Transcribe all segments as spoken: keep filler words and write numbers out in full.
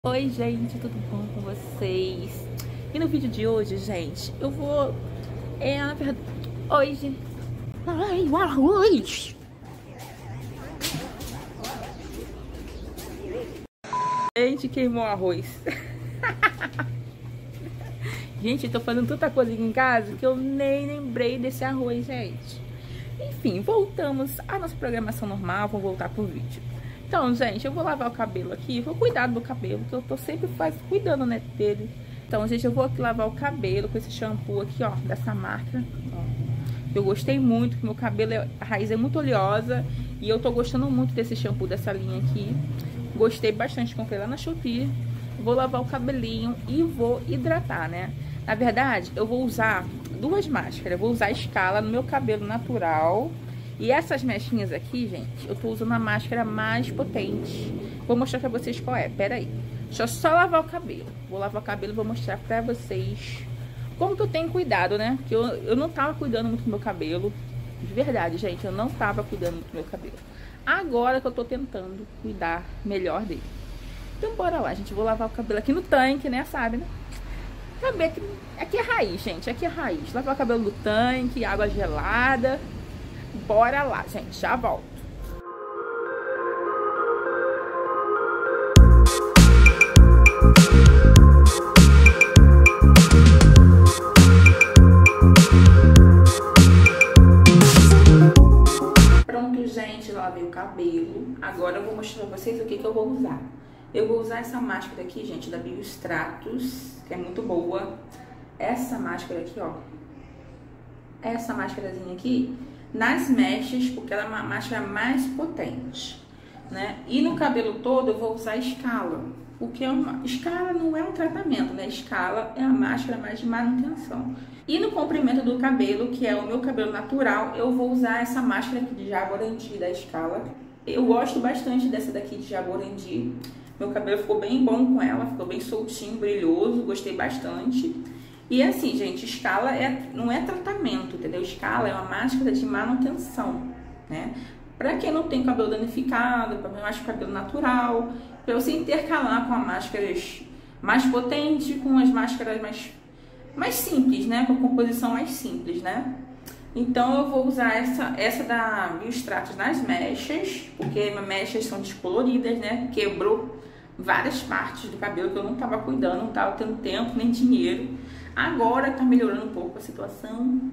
Oi gente, tudo bom com vocês? E no vídeo de hoje, gente, eu vou... É, na verdade... Hoje... Ai, o arroz! Gente, queimou o arroz. Gente, eu tô fazendo tanta coisa aqui em casa que eu nem lembrei desse arroz, gente. Enfim, voltamos à nossa programação normal, vou voltar pro vídeo. Então, gente, eu vou lavar o cabelo aqui, vou cuidar do cabelo, que eu tô sempre faz, cuidando, né, dele. Então, gente, eu vou aqui lavar o cabelo com esse shampoo aqui, ó, dessa marca, ó. Eu gostei muito, que meu cabelo, é, a raiz é muito oleosa e eu tô gostando muito desse shampoo, dessa linha aqui. Gostei bastante, comprei lá na Shopee. Vou lavar o cabelinho e vou hidratar, né? Na verdade, eu vou usar duas máscaras. Eu vou usar a Scala no meu cabelo natural. E essas mechinhas aqui, gente, eu tô usando a máscara mais potente. Vou mostrar pra vocês qual é. Pera aí. Deixa eu só lavar o cabelo. Vou lavar o cabelo e vou mostrar pra vocês como que eu tenho cuidado, né? Porque eu, eu não tava cuidando muito do meu cabelo. De verdade, gente, eu não tava cuidando muito do meu cabelo. Agora que eu tô tentando cuidar melhor dele. Então bora lá, gente. Vou lavar o cabelo aqui no tanque, né? Sabe, né? Aqui, aqui é raiz, gente. Aqui é raiz. Lavar o cabelo no tanque, água gelada. Bora lá, gente, já volto. Pronto, gente, lavei o cabelo. Agora eu vou mostrar pra vocês o que que eu vou usar. Eu vou usar essa máscara aqui, gente, da Biostratos, que é muito boa. Essa máscara aqui, ó. Essa máscarazinha aqui nas mechas, porque ela é uma máscara mais potente, né? E no cabelo todo eu vou usar Scala, porque é uma... Scala não é um tratamento, né? Scala é a máscara mais de manutenção. E no comprimento do cabelo, que é o meu cabelo natural, eu vou usar essa máscara aqui de Jaborandi da Scala. Eu gosto bastante dessa daqui de Jaborandi. Meu cabelo ficou bem bom com ela, ficou bem soltinho, brilhoso, gostei bastante. E assim, gente, Scala é, não é tratamento, entendeu? Scala é uma máscara de manutenção, né? Pra quem não tem cabelo danificado, pra mim, mais cabelo natural, pra você intercalar com as máscaras mais potentes, com as máscaras mais, mais simples, né? Com a composição mais simples, né? Então eu vou usar essa, essa da Biostratos nas mechas, porque as mechas são descoloridas, né? Quebrou várias partes do cabelo que eu não tava cuidando, não tava tendo tempo nem dinheiro. Agora tá melhorando um pouco a situação,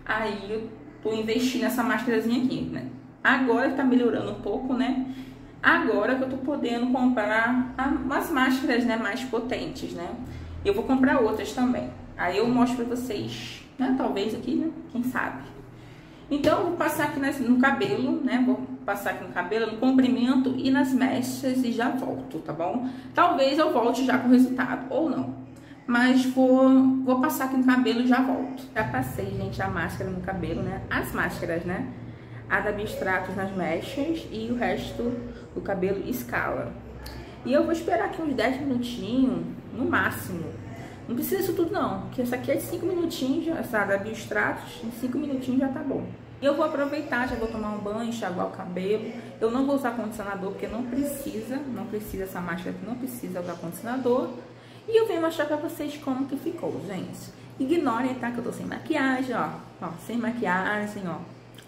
aí eu tô investindo nessa máscarazinha aqui, né? Agora tá melhorando um pouco, né? Agora que eu tô podendo comprar umas máscaras, né, mais potentes, né? Eu vou comprar outras também. Aí eu mostro pra vocês, né? Talvez aqui, né? Quem sabe? Então eu vou passar aqui no cabelo, né? Vou passar aqui no cabelo, no comprimento e nas mechas e já volto, tá bom? Talvez eu volte já com o resultado, ou não. Mas vou, vou passar aqui no cabelo e já volto. Já passei, gente, a máscara no cabelo, né? As máscaras, né? A da Biostratos nas mechas e o resto do cabelo Scala. E eu vou esperar aqui uns dez minutinhos, no máximo. Não precisa isso tudo não, porque essa aqui é de cinco minutinhos, essa da Biostratos, em cinco minutinhos já tá bom. E eu vou aproveitar, já vou tomar um banho, enxaguar o cabelo. Eu não vou usar condicionador, porque não precisa, não precisa, essa máscara aqui não precisa usar condicionador. E eu venho mostrar pra vocês como que ficou, gente. Ignorem, tá? Que eu tô sem maquiagem, ó. Ó, sem maquiagem, ó.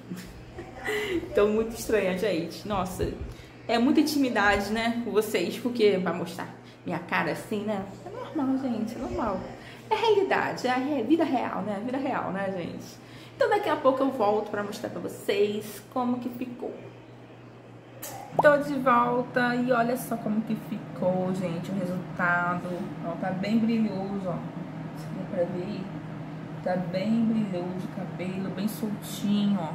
Tô muito estranha, gente. Nossa, é muita intimidade, né, com vocês. Porque vai mostrar minha cara assim, né? É normal, gente, é normal. É realidade, é a vida real, né? Vida real, né, gente? Então daqui a pouco eu volto pra mostrar pra vocês como que ficou. Tô de volta e olha só como que ficou, gente, o resultado. Ó, tá bem brilhoso, ó. Se dá pra ver, tá bem brilhoso o cabelo, bem soltinho, ó.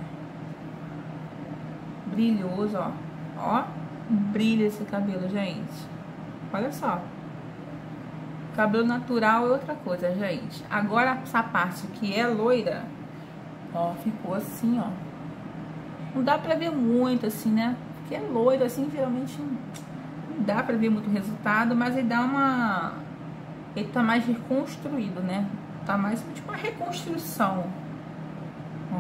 Brilhoso, ó. Ó, brilha esse cabelo, gente. Olha só. Cabelo natural é outra coisa, gente. Agora essa parte que é loira, ó, ficou assim, ó. Não dá pra ver muito assim, né? Que é loiro, assim, geralmente não dá pra ver muito resultado, mas ele dá uma... Ele tá mais reconstruído, né? Tá mais tipo uma reconstrução. Ó.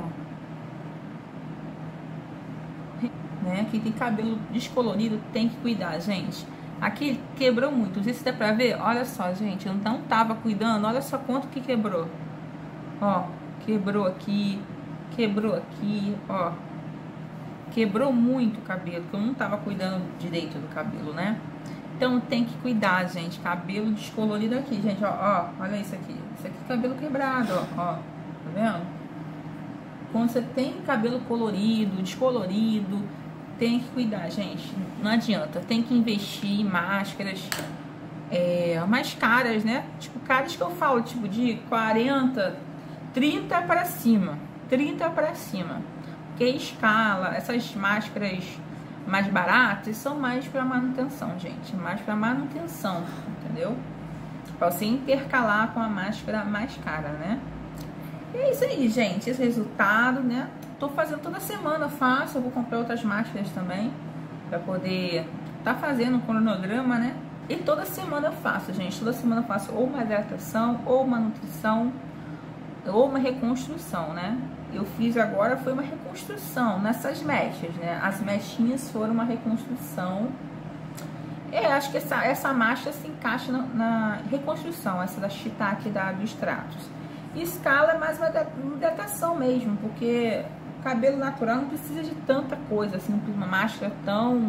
Né? Quem tem cabelo descolorido tem que cuidar, gente. Aqui quebrou muito, não sei se dá pra ver. Olha só, gente, eu não tava cuidando. Olha só quanto que quebrou. Ó, quebrou aqui, quebrou aqui, ó. Quebrou muito o cabelo, porque eu não tava cuidando direito do cabelo, né? Então tem que cuidar, gente. Cabelo descolorido aqui, gente, ó, ó. Olha isso aqui. Isso aqui é cabelo quebrado, ó, ó. Tá vendo? Quando você tem cabelo colorido, descolorido, tem que cuidar, gente. Não adianta. Tem que investir em máscaras é, mais caras, né? Tipo, caras que eu falo, tipo, de quarenta, trinta para cima. trinta para cima. Porque escala, essas máscaras mais baratas são mais para manutenção, gente. Mais para manutenção, entendeu? Pra você intercalar com a máscara mais cara, né? E é isso aí, gente. Esse resultado, né? Tô fazendo toda semana, faço. Eu vou comprar outras máscaras também, pra poder tá fazendo um cronograma, né? E toda semana eu faço, gente. Toda semana eu faço ou uma hidratação, ou uma nutrição, ou uma reconstrução, né? Eu fiz agora, foi uma reconstrução nessas mechas, né? As mechinhas foram uma reconstrução. É, acho que essa, essa máscara se encaixa na, na reconstrução, essa da Shiitake da, do Stratos. E escala é mais uma hidratação mesmo, porque cabelo natural não precisa de tanta coisa, assim, uma máscara tão,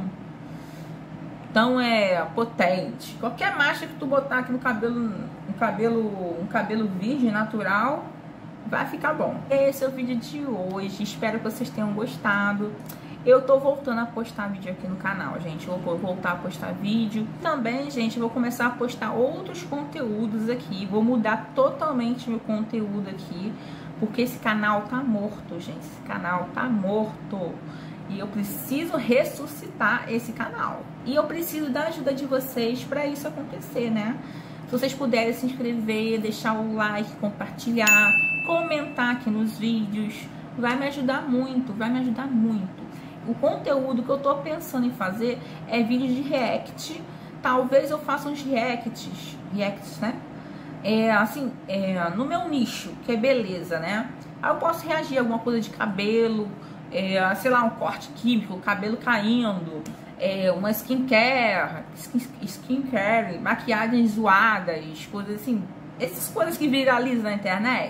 tão é, potente. Qualquer máscara que tu botar aqui no cabelo, um cabelo, um cabelo virgem, natural, vai ficar bom. Esse é o vídeo de hoje, espero que vocês tenham gostado. Eu tô voltando a postar vídeo aqui no canal, gente. Eu vou voltar a postar vídeo. Também, gente, eu vou começar a postar outros conteúdos aqui. Vou mudar totalmente meu conteúdo aqui, porque esse canal tá morto, gente. Esse canal tá morto. E eu preciso ressuscitar esse canal. E eu preciso da ajuda de vocês para isso acontecer, né? Se vocês puderem se inscrever, deixar o like, compartilhar, comentar aqui nos vídeos, vai me ajudar muito, vai me ajudar muito. O conteúdo que eu tô pensando em fazer é vídeo de react. Talvez eu faça uns reacts, reacts, né? É, assim, é, no meu nicho, que é beleza, né? Aí eu posso reagir a alguma coisa de cabelo, é, sei lá, um corte químico, cabelo caindo, é, uma skincare, skin, skincare, maquiagens zoadas, coisas assim. Essas coisas que viralizam na internet.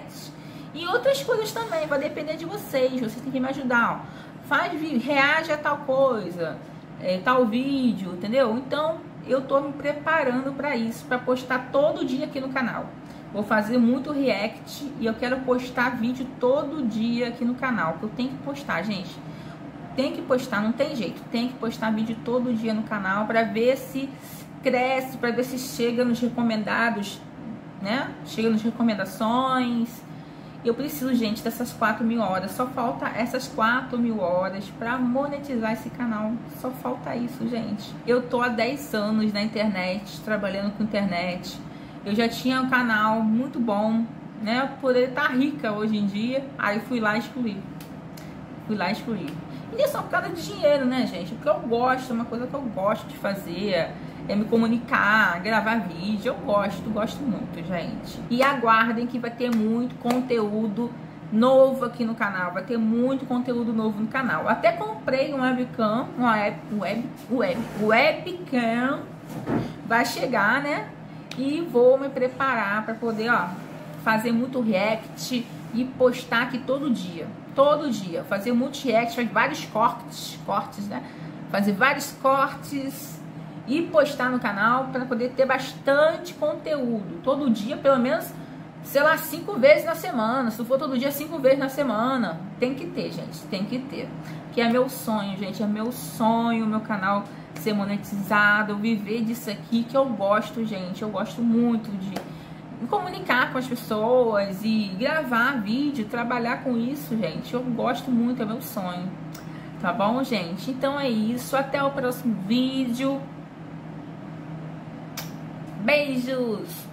E outras coisas também, vai depender de vocês. Vocês têm que me ajudar, ó. Faz vídeo, reage a tal coisa, é, tal vídeo, entendeu? Então, eu tô me preparando para isso, para postar todo dia aqui no canal. Vou fazer muito react e eu quero postar vídeo todo dia aqui no canal, que eu tenho que postar, gente. Tem que postar, não tem jeito. Tem que postar vídeo todo dia no canal para ver se cresce, para ver se chega nos recomendados, né? Chega nas recomendações. Eu preciso, gente, dessas quatro mil horas. Só falta essas quatro mil horas para monetizar esse canal. Só falta isso, gente. Eu tô há dez anos na internet, trabalhando com internet. Eu já tinha um canal muito bom, né? Poder estar rica hoje em dia. Aí fui lá excluir. Fui lá excluir. E não é só por causa de dinheiro, né, gente? Porque eu gosto, é uma coisa que eu gosto de fazer. É me comunicar, gravar vídeo. Eu gosto, gosto muito, gente. E aguardem que vai ter muito conteúdo novo aqui no canal. Vai ter muito conteúdo novo no canal. Até comprei um webcam, uma web, web, web, webcam. Vai chegar, né? E vou me preparar para poder, ó, fazer muito react e postar aqui todo dia. Todo dia. Fazer muitos reacts, fazer vários cortes, cortes, né? Fazer vários cortes e postar no canal para poder ter bastante conteúdo. Todo dia, pelo menos, sei lá, cinco vezes na semana. Se for todo dia, cinco vezes na semana. Tem que ter, gente, tem que ter. Que é meu sonho, gente, é meu sonho, meu canal ser monetizado, eu viver disso aqui que eu gosto, gente. Eu gosto muito de me comunicar com as pessoas e gravar vídeo, trabalhar com isso, gente. Eu gosto muito, é meu sonho. Tá bom, gente? Então é isso. Até o próximo vídeo. Beijos!